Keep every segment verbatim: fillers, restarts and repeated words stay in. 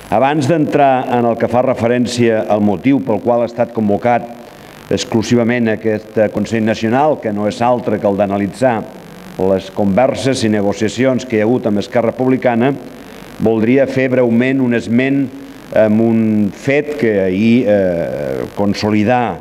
Abans d'entrar en el que fa referència al motiu pel qual ha estat convocat exclusivament aquest Consell Nacional, que no és altre que el d'analitzar les converses i negociacions que hi ha hagut amb Esquerra Republicana, voldria fer breument un esment amb un fet que ahir eh, consolidà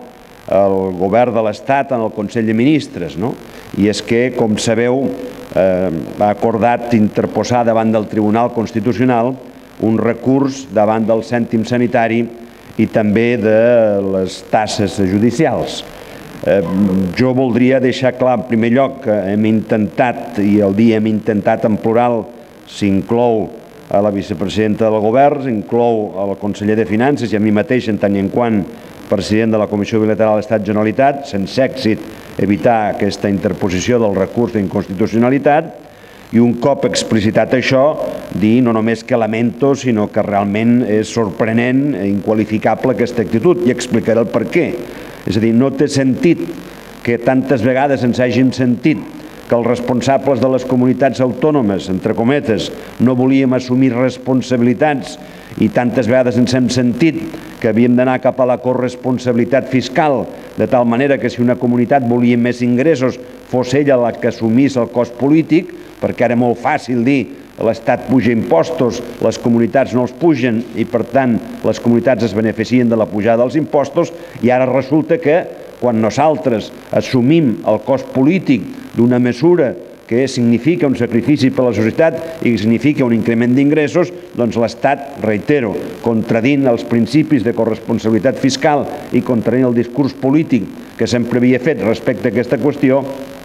el govern de l'Estat en el Consell de Ministres, no? I és que, com sabeu, eh, ha acordat interposar davant del Tribunal Constitucional un recurs davant del cèntim sanitari i també de les tasses judicials. Eh, jo voldria deixar clar, en primer lloc, que hem intentat, i el dia hem intentat en plural, s'inclou a la vicepresidenta del govern, s'inclou al conseller de Finances i a mi mateix, en tant i en quant president de la Comissió Bilateral Estat-Generalitat, sense èxit evitar aquesta interposició del recurs d'inconstitucionalitat, i un cop explicitat això, dir no només que lamento, sinó que realment és sorprenent i inqualificable aquesta actitud, i explicaré el per què. És a dir, no té sentit que tantes vegades ens hàgim sentit que els responsables de les comunitats autònomes, entre cometes, no volíem assumir responsabilitats i tantes vegades ens hem sentit que havíem d'anar cap a la corresponsabilitat fiscal, de tal manera que si una comunitat volia més ingressos fos ella la que assumís el cost polític, perquè era molt fàcil dir l'Estat puja impostos, les comunitats no els pugen i per tant les comunitats es beneficien de la pujada dels impostos, i ara resulta que quan nosaltres assumim el cost polític d'una mesura que significa un sacrifici per a la societat i que significa un increment d'ingressos, doncs l'Estat, reitero, contradint els principis de corresponsabilitat fiscal i contradint el discurs polític que sempre havia fet respecte a aquesta qüestió,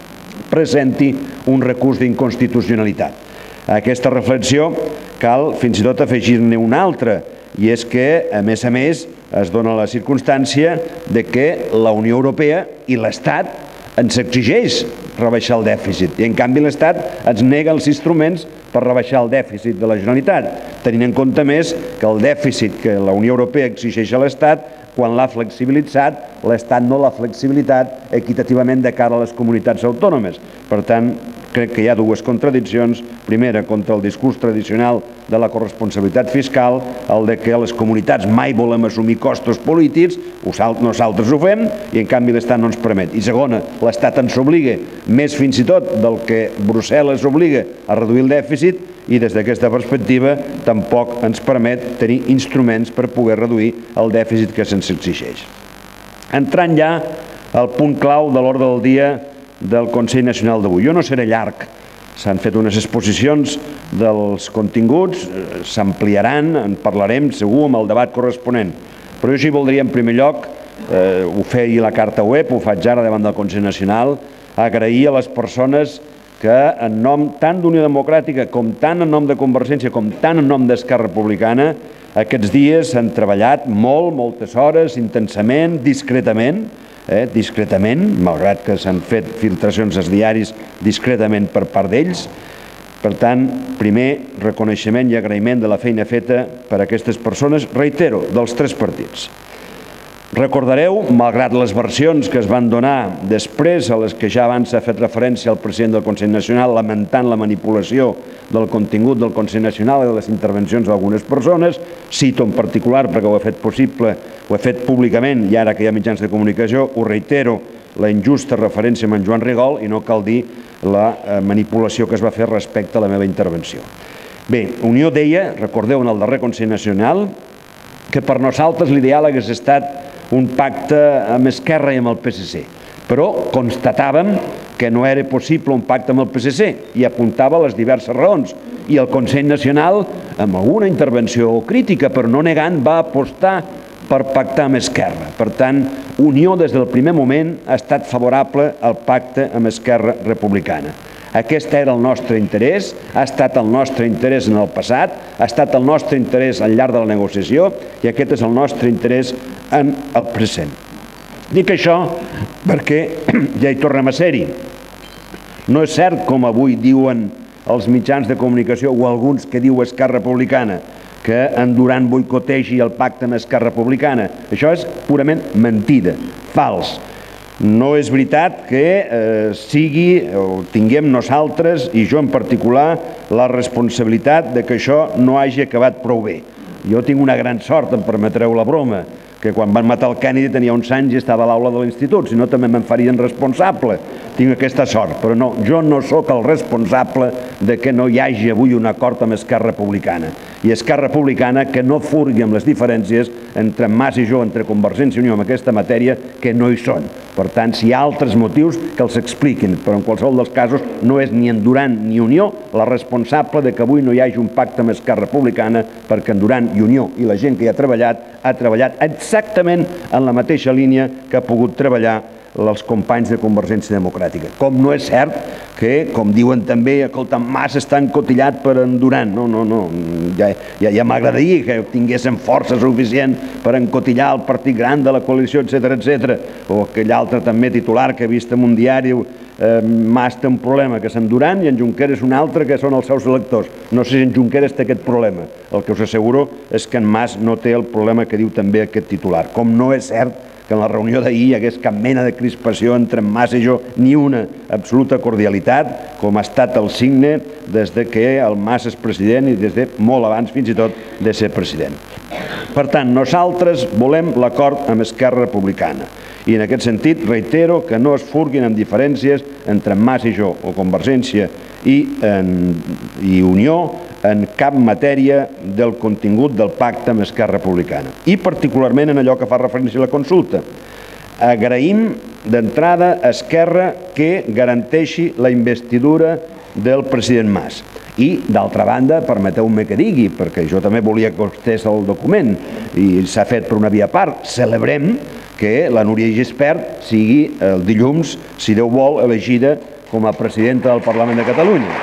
presenti un recurs d'inconstitucionalitat. A aquesta reflexió cal fins i tot afegir-ne una altra, i és que, a més a més, es dona la circumstància de que la Unió Europea i l'Estat ens exigeix rebaixar el dèficit i en canvi l'Estat ens nega els instruments per rebaixar el dèficit de la Generalitat, tenint en compte més que el dèficit que la Unió Europea exigeix a l'Estat, quan l'ha flexibilitzat, l'Estat no l'ha flexibilitat equitativament de cara a les comunitats autònomes. Per tant, crec que hi ha dues contradiccions. Primera, contra el discurs tradicional de la corresponsabilitat fiscal, el de que les comunitats mai volem assumir costos polítics, nosaltres ho fem, i en canvi l'Estat no ens permet. I segona, l'Estat ens obliga, més fins i tot del que Brussel·les obliga a reduir el dèficit, i des d'aquesta perspectiva tampoc ens permet tenir instruments per poder reduir el dèficit que se'ns exigeix. Entrant ja al punt clau de l'ordre del dia del Consell Nacional d'avui. Jo no seré llarg, s'han fet unes exposicions dels continguts, s'ampliaran, en parlarem segur amb el debat corresponent, però jo sí voldria en primer lloc, eh, ho feia la carta web, ho faig ara davant del Consell Nacional, agrair a les persones que en nom tant d'Unió Democràtica com tant en nom de Convergència com tant en nom d'Esquerra Republicana aquests dies han treballat molt, moltes hores, intensament, discretament, eh, discretament, malgrat que s'han fet filtracions als diaris discretament per part d'ells. Per tant, primer reconeixement i agraïment de la feina feta per aquestes persones, reitero, dels tres partits. Recordareu, malgrat les versions que es van donar després, a les que ja abans s'ha fet referència al president del Consell Nacional, lamentant la manipulació del contingut del Consell Nacional i de les intervencions d'algunes persones, cito en particular perquè ho he fet possible, ho he fet públicament i ara que hi ha mitjans de comunicació, ho reitero, la injusta referència amb en Joan Rigol i no cal dir la manipulació que es va fer respecte a la meva intervenció. Bé, Unió deia, recordeu en el darrer Consell Nacional, que per nosaltres l'ideal hagués estat un pacte amb Esquerra i amb el P S C, però constatàvem que no era possible un pacte amb el P S C i apuntava les diverses raons, i el Consell Nacional, amb alguna intervenció crítica però no negant, va apostar per pactar amb Esquerra. Per tant, Unió des del primer moment ha estat favorable al pacte amb Esquerra Republicana. Aquest era el nostre interès, ha estat el nostre interès en el passat, ha estat el nostre interès al llarg de la negociació i aquest és el nostre interès en el present. Dic això perquè ja hi tornem a ser-hi. No és cert, com avui diuen els mitjans de comunicació o alguns que diu Esquerra Republicana, que en Duran boicotegi el pacte amb Esquerra Republicana. Això és purament mentida, fals. No és veritat que sigui o tinguem nosaltres, i jo en particular, la responsabilitat de que això no hagi acabat prou bé. Jo tinc una gran sort, em permetreu la broma, que quan van matar el Kennedy tenia uns anys i estava a l'aula de l'institut, si no també me'n farien responsable. Tinc aquesta sort, però no, jo no sóc el responsable de que no hi hagi avui un acord amb Esquerra Republicana. I Esquerra Republicana que no furgui amb les diferències entre Mas i jo, entre Convergència i Unió en aquesta matèria, que no hi són. Per tant, si hi ha altres motius, que els expliquin, però en qualsevol dels casos no és ni en Duran ni Unió la responsable de que avui no hi hagi un pacte amb Esquerra Republicana, perquè en Duran i Unió i la gent que hi ha treballat, ha treballat exactament en la mateixa línia que ha pogut treballar els companys de Convergència Democràtica. Com no és cert que, com diuen també, escolta, Mas està encotillat per en Duran. No, no, no, ja, ja, ja m'agradaria que tinguéssim força suficient per encotillar el partit gran de la coalició, etcètera, etcètera. O aquell altre també titular que he vist en un diari, eh, Mas té un problema, que és en Duran, i en Junqueras un altre, que són els seus electors. No sé si en Junqueras té aquest problema. El que us asseguro és que en Mas no té el problema que diu també aquest titular. Com no és cert que en la reunió d'ahir hi hagués cap mena de crispació entre en Mas i jo, ni una absoluta cordialitat, com ha estat el signe des que el Mas és president i des de molt abans, fins i tot, de ser president. Per tant, nosaltres volem l'acord amb Esquerra Republicana. I en aquest sentit reitero que no es furguin amb diferències entre Mas i jo, o Convergència i, en, i Unió, en cap matèria del contingut del pacte amb Esquerra Republicana. I particularment en allò que fa referència a la consulta. Agraïm d'entrada a Esquerra que garanteixi la investidura del president Mas. I, d'altra banda, permeteu-me que digui, perquè jo també volia que costés el document, i s'ha fet per una via part, celebrem que la Núria Gispert sigui el dilluns, si Déu vol, elegida com a presidenta del Parlament de Catalunya.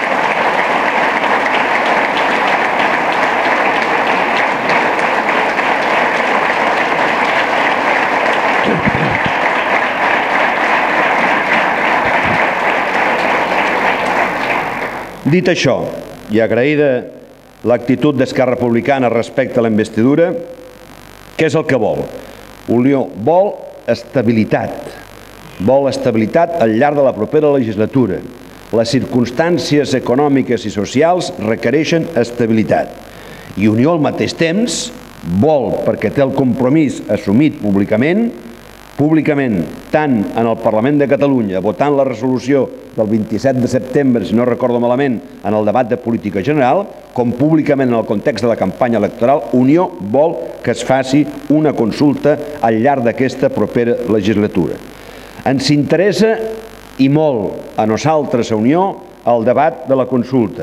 Dit això, i agraïda l'actitud d'Esquerra Republicana respecte a la investidura, què és el que vol? Unió vol estabilitat, vol estabilitat al llarg de la propera legislatura. Les circumstàncies econòmiques i socials requereixen estabilitat. I Unió al mateix temps vol, perquè té el compromís assumit públicament, públicament, tant en el Parlament de Catalunya, votant la resolució del vint-i-set de setembre, si no recordo malament, en el debat de política general, com públicament en el context de la campanya electoral, Unió vol que es faci una consulta al llarg d'aquesta propera legislatura. Ens interessa, i molt, a nosaltres, a Unió, el debat de la consulta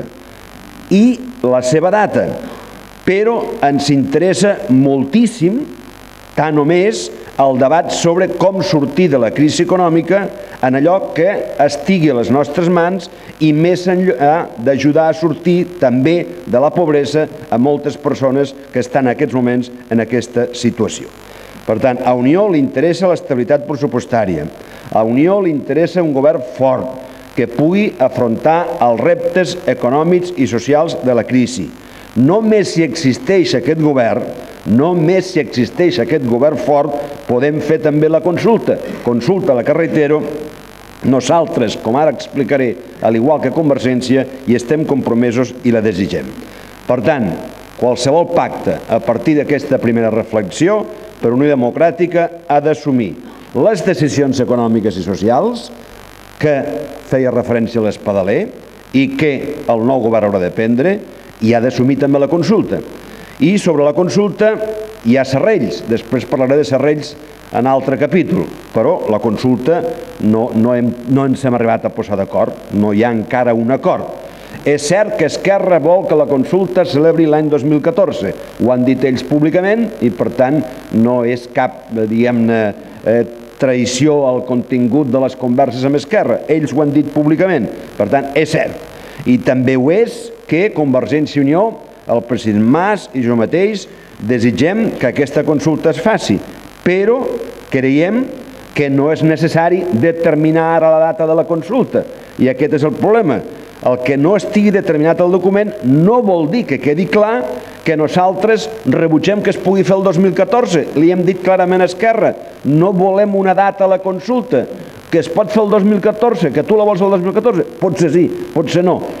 i la seva data, però ens interessa moltíssim, tant o més, el debat sobre com sortir de la crisi econòmica en allò que estigui a les nostres mans i més enllà d'ajudar a sortir també de la pobresa a moltes persones que estan en aquests moments en aquesta situació. Per tant, a Unió li interessa l'estabilitat pressupostària, a Unió li interessa un govern fort que pugui afrontar els reptes econòmics i socials de la crisi. Només si existeix aquest govern, només si existeix aquest govern fort, podem fer també la consulta. Consulta a la que, reitero, nosaltres, com ara explicaré, al igual que Convergència, hi estem compromesos i la desitgem. Per tant, qualsevol pacte a partir d'aquesta primera reflexió per Unió Democràtica ha d'assumir les decisions econòmiques i socials que feia referència a l'Espadaler i que el nou govern haurà de prendre, i ha d'assumir també la consulta. I sobre la consulta hi ha serrells, després parlaré de serrells en altre capítol, però la consulta no, no, hem, no ens hem arribat a posar d'acord, no hi ha encara un acord. És cert que Esquerra vol que la consulta es celebri l'any dos mil catorze, ho han dit ells públicament i per tant no és cap, diguem-ne, eh, traïció al contingut de les converses amb Esquerra, ells ho han dit públicament, per tant és cert. I també ho és que Convergència i Unió, el president Mas i jo mateix desitgem que aquesta consulta es faci, però creiem que no és necessari determinar ara la data de la consulta. I aquest és el problema. El que no estigui determinat al document no vol dir que quedi clar que nosaltres rebutgem que es pugui fer el dos mil catorze. Li hem dit clarament a Esquerra, no volem una data a la consulta, que es pot fer el dos mil catorze, que tu la vols el dos mil catorze, potser sí, potser no.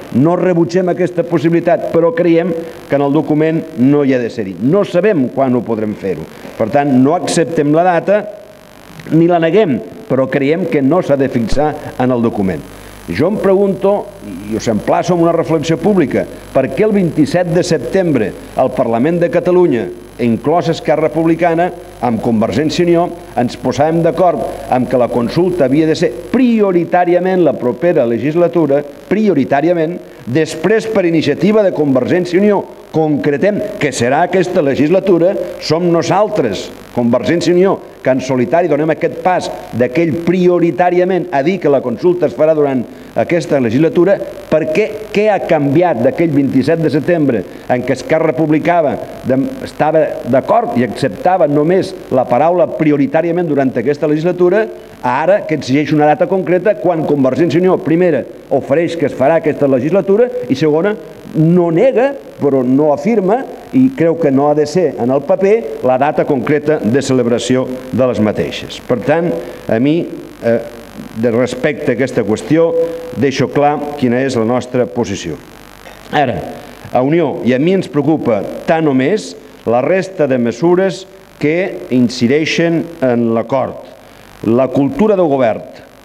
no rebutgem aquesta possibilitat, però creiem que en el document no hi ha de ser-hi. No sabem quan ho podrem fer-ho. Per tant, no acceptem la data ni la neguem, però creiem que no s'ha de fixar en el document. Jo em pregunto, i us emplaço amb una reflexió pública, per què el vint-i-set de setembre el Parlament de Catalunya, inclòs Esquerra Republicana, amb Convergència i Unió, ens posàvem d'acord amb que la consulta havia de ser prioritàriament la propera legislatura, prioritàriament, després per iniciativa de Convergència i Unió, concretem que serà aquesta legislatura, som nosaltres, Convergència i Unió, que en solitari donem aquest pas d'aquell prioritàriament a dir que la consulta es farà durant aquesta legislatura, perquè què ha canviat d'aquell vint-i-set de setembre en què Esquerra Republicana estava d'acord i acceptava només la paraula prioritàriament durant aquesta legislatura, ara que exigeix una data concreta quan Convergència i Unió, primera, ofereix que es farà aquesta legislatura i segona, no nega, però no afirma i creu que no ha de ser en el paper la data concreta de celebració de les mateixes. Per tant, a mi, eh, de respecte a aquesta qüestió, deixo clar quina és la nostra posició. Ara, a Unió i a mi ens preocupa tant o més la resta de mesures que incideixen en l'acord. La cultura de govern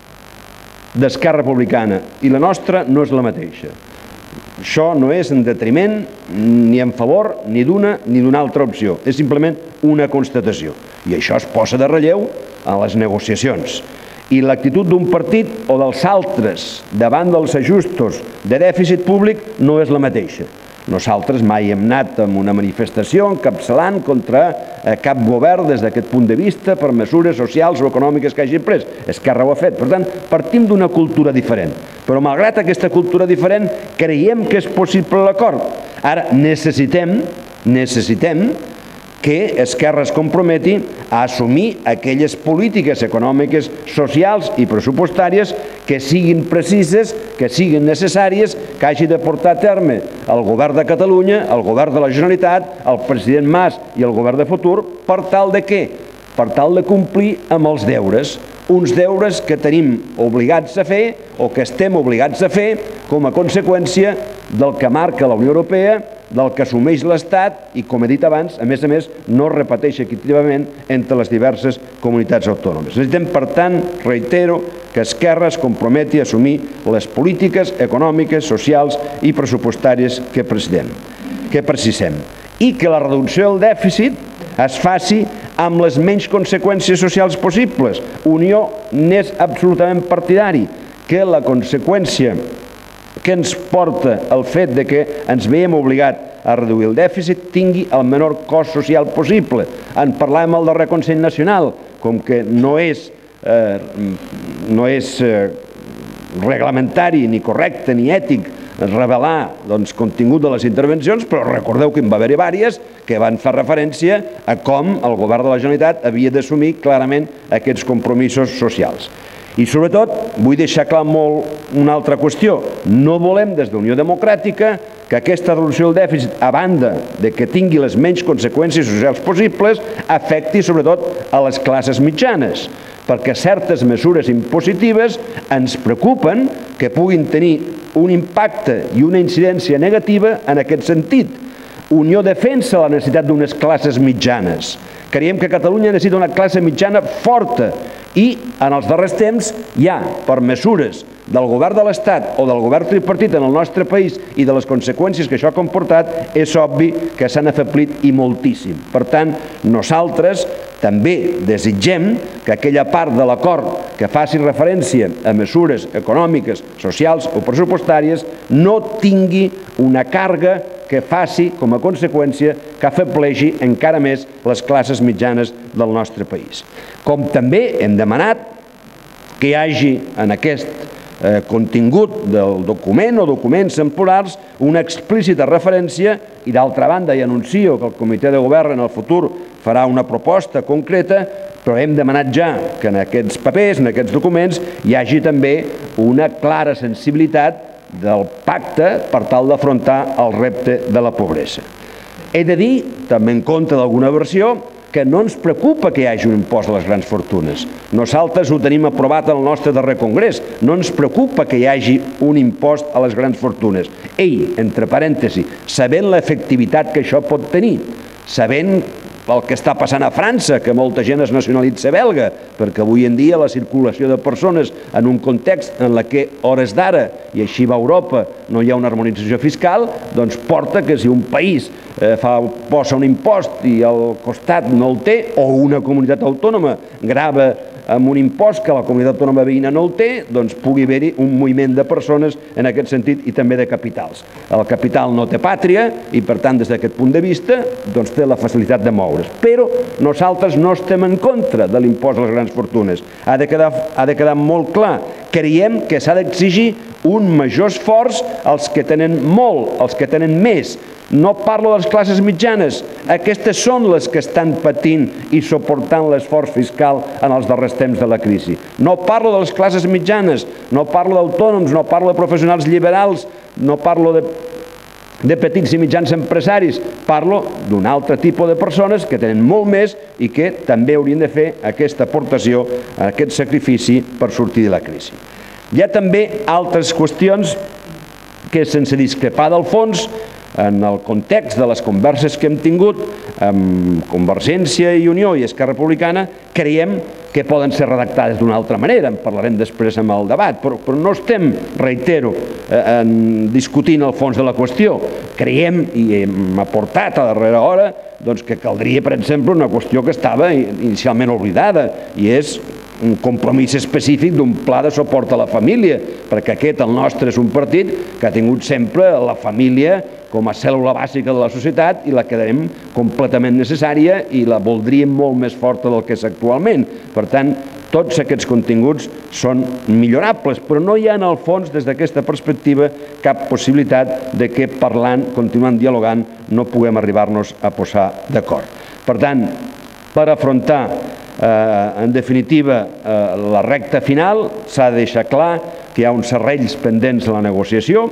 d'Esquerra Republicana i la nostra no és la mateixa. Això no és en detriment ni en favor ni d'una ni d'una altra opció. És simplement una constatació. I això es posa de relleu a les negociacions. I l'actitud d'un partit o dels altres davant dels ajustos de dèficit públic no és la mateixa. Nosaltres mai hem anat amb una manifestació encapçalant contra cap govern des d'aquest punt de vista per mesures socials o econòmiques que hagi pres. Esquerra ho ha fet. Per tant, partim d'una cultura diferent. Però malgrat aquesta cultura diferent, creiem que és possible l'acord. Ara, necessitem, necessitem que Esquerra es comprometi a assumir aquelles polítiques econòmiques, socials i pressupostàries que siguin precises, que siguin necessàries, que hagi de portar a terme el govern de Catalunya, el govern de la Generalitat, el president Mas i el govern de futur, per tal de què? Per tal de complir amb els deures. Uns deures que tenim obligats a fer o que estem obligats a fer com a conseqüència del que marca la Unió Europea, del que assumeix l'Estat i, com he dit abans, a més a més, no es repeteix equitativament entre les diverses comunitats autònomes. Necessitem, per tant, reitero, que Esquerra es comprometi a assumir les polítiques econòmiques, socials i pressupostàries que precisem i que la reducció del dèficit es faci amb les menys conseqüències socials possibles. Unió n'és absolutament partidari que la conseqüència que ens porta el fet de que ens veiem obligats a reduir el dèficit tingui el menor cost social possible. En parlàvem al darrer Consell Nacional, com que no és, eh, no és eh, reglamentari, ni correcte, ni ètic revelar doncs, contingut de les intervencions, però recordeu que en va haver-hi diverses que van fer referència a com el govern de la Generalitat havia d'assumir clarament aquests compromisos socials. I sobretot vull deixar clar molt una altra qüestió. No volem des d'Unió Democràtica que aquesta reducció del dèficit, a banda de que tingui les menys conseqüències socials possibles, afecti sobretot a les classes mitjanes, perquè certes mesures impositives ens preocupen que puguin tenir un impacte i una incidència negativa en aquest sentit. Unió defensa la necessitat d'unes classes mitjanes. Creiem que Catalunya necessita una classe mitjana forta i en els darrers temps hi ha, per mesures del govern de l'Estat o del govern tripartit en el nostre país i de les conseqüències que això ha comportat, és obvi que s'han afeblit i moltíssim. Per tant, nosaltres també desitgem que aquella part de l'acord que faci referència a mesures econòmiques, socials o pressupostàries no tingui una càrrega que faci com a conseqüència que afebleixi encara més les classes mitjanes del nostre país. Com també hem demanat que hi hagi en aquest contingut del document o documents en plurals una explícita referència i d'altra banda i anuncio que el comitè de govern en el futur farà una proposta concreta, però hem demanat ja que en aquests papers, en aquests documents, hi hagi també una clara sensibilitat del pacte per tal d'afrontar el repte de la pobresa. He de dir, també en compte d'alguna versió, que no ens preocupa que hi hagi un impost a les grans fortunes. Nosaltres ho tenim aprovat al nostre darrer congrés. No ens preocupa que hi hagi un impost a les grans fortunes. Ell, entre parèntesis, sabent l'efectivitat que això pot tenir, sabent el que està passant a França, que molta gent es nacionalitza belga, perquè avui en dia la circulació de persones en un context en la que, hores d'ara, i així va Europa, no hi ha una harmonització fiscal, doncs porta que si un país eh, fa, posa un impost i al costat no el té, o una comunitat autònoma grava amb un impost que la comunitat autònoma veïna no el té, doncs pugui haver-hi un moviment de persones en aquest sentit i també de capitals. El capital no té pàtria i, per tant, des d'aquest punt de vista, doncs té la facilitat de moure's. Però nosaltres no estem en contra de l'impost a les grans fortunes. Ha de quedar, ha de quedar molt clar. Creiem que s'ha d'exigir un major esforç als que tenen molt, als que tenen més. No parlo de les classes mitjanes. Aquestes són les que estan patint i suportant l'esforç fiscal en els darrers temps de la crisi. No parlo de les classes mitjanes, no parlo d'autònoms, no parlo de professionals liberals, no parlo de, de petits i mitjans empresaris. Parlo d'un altre tipus de persones que tenen molt més i que també haurien de fer aquesta aportació, aquest sacrifici per sortir de la crisi. Hi ha també altres qüestions que, sense discrepar del fons, en el context de les converses que hem tingut amb Convergència i Unió i Esquerra Republicana, creiem que poden ser redactades d'una altra manera. En parlarem després amb el debat, però, però no estem, reitero, eh, en discutint el fons de la qüestió. Creiem, i hem aportat a darrera hora, doncs que caldria, per exemple, una qüestió que estava inicialment oblidada, i és un compromís específic d'un pla de suport a la família, perquè aquest, el nostre, és un partit que ha tingut sempre la família com a cèl·lula bàsica de la societat i la quedarem completament necessària i la voldríem molt més forta del que és actualment. Per tant, tots aquests continguts són millorables, però no hi ha en el fons, des d'aquesta perspectiva, cap possibilitat de que parlant, continuant dialogant, no puguem arribar-nos a posar d'acord. Per tant, per afrontar en definitiva la recta final, s'ha de deixar clar que hi ha uns serrells pendents de la negociació,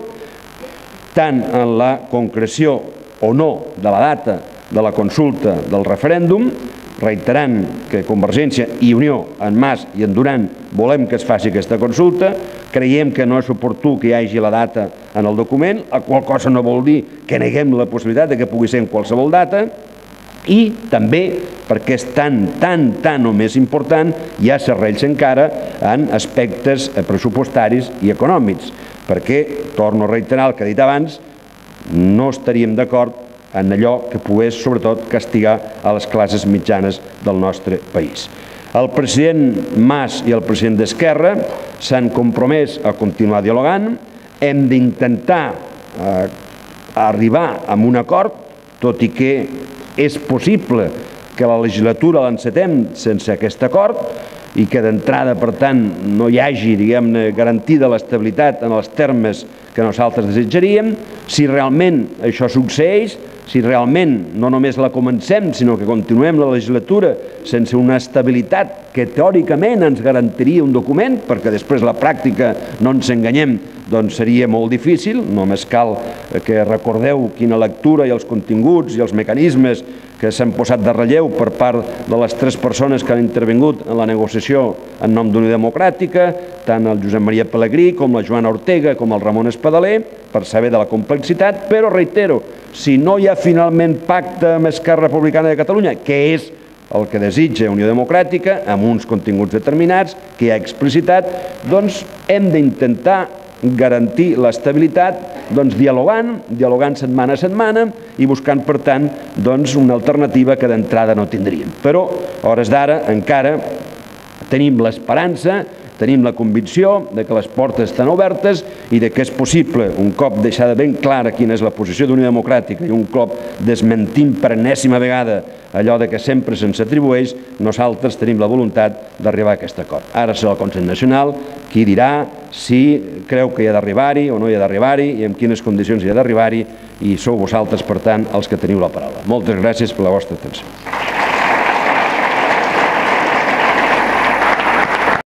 tant en la concreció o no de la data de la consulta del referèndum, reiterant que Convergència i Unió, en Mas i en Duran, volem que es faci aquesta consulta, creiem que no és oportú que hi hagi la data en el document, la qual cosa no vol dir que neguem la possibilitat de que pugui ser en qualsevol data, i també, perquè és tan, tan, tan o més important, hi ha serrells encara en aspectes pressupostaris i econòmics, perquè, torno a reiterar el que he dit abans, no estaríem d'acord en allò que pogués, sobretot, castigar a les classes mitjanes del nostre país. El president Mas i el president d'Esquerra s'han compromès a continuar dialogant, hem d'intentar arribar a un acord, tot i que és possible que la legislatura l'encetem sense aquest acord i que d'entrada, per tant, no hi hagi, diguem-ne, garantida l'estabilitat en els termes que nosaltres desitjaríem. Si realment això succeeix, si realment no només la comencem, sinó que continuem la legislatura sense una estabilitat que teòricament ens garantiria un document, perquè després la pràctica, no ens enganyem, doncs seria molt difícil. Només cal que recordeu quina lectura i els continguts i els mecanismes que s'han posat de relleu per part de les tres persones que han intervingut en la negociació en nom d'Unió Democràtica, tant el Josep Maria Pelegrí com la Joana Ortega com el Ramon Espadaler, per saber de la complexitat, però reitero, si no hi ha finalment pacte amb Esquerra Republicana de Catalunya, que és el que desitja Unió Democràtica, amb uns continguts determinats, que hi ha explicitat, doncs hem d'intentar garantir l'estabilitat doncs dialogant, dialogant setmana a setmana i buscant, per tant, doncs una alternativa que d'entrada no tindríem. Però, a hores d'ara, encara tenim l'esperança, tenim la convicció de que les portes estan obertes i de que és possible, un cop deixada ben clara quina és la posició d'Unió Democràtica i un cop desmentint per enèsima vegada allò de que sempre se'ns atribueix, nosaltres tenim la voluntat d'arribar a aquest acord. Ara serà el Consell Nacional qui dirà si creu que hi ha d'arribar-hi o no hi ha d'arribar-hi i en quines condicions hi ha d'arribar-hi, i sou vosaltres, per tant, els que teniu la paraula. Moltes gràcies per la vostra atenció.